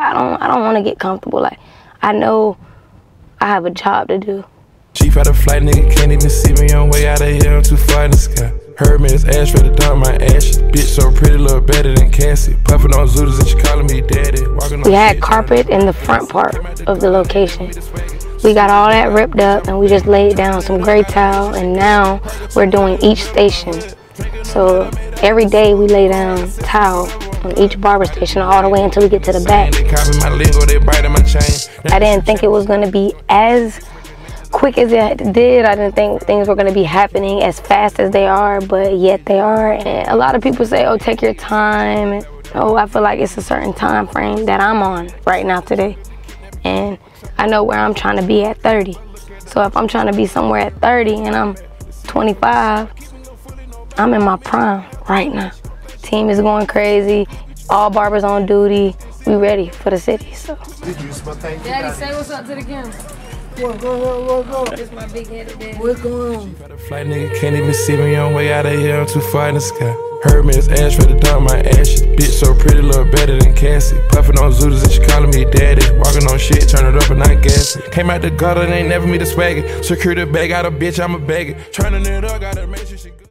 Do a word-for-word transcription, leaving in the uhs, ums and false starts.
I don't I don't want to get comfortable. Like, I know I have a job to do. Chief out of flight, nigga can't even see me on way out of here. I'm too far in the sky. Heard me, it's ash ready to dump my ashes. Bitch so pretty, look better than Cassie. Puffin' on Zooters and she calling me daddy. Walking we had carpet in the front part of the location. We got all that ripped up and we just laid down some gray towel, and now we're doing each station. So every day we lay down towel on each barber station all the way until we get to the back. I didn't think it was gonna be as quick as it did. I didn't think things were gonna be happening as fast as they are, but yet they are. And a lot of people say, oh, take your time. Oh, I feel like it's a certain time frame that I'm on right now today. And I know where I'm trying to be at thirty. So if I'm trying to be somewhere at thirty and I'm twenty-five, I'm in my prime right now. Team is going crazy. All barbers on duty. We ready for the city. So. Daddy, say what's up to the camera. What going on? What going on? This my big headed daddy. What's going on? Flight nigga can't even see me on way out of here. I'm too far in the sky. Heard me, it's ash ready to dump my ashes. Bitch so pretty, look better than Cassie. Puffin' on Zooters and she calling me daddy. Walking on shit, turn it up and not gas it. Came out the gutter and ain't never me the swagger. Secure the bag out a bitch, I'm a bagger. Turning it up, gotta make sure she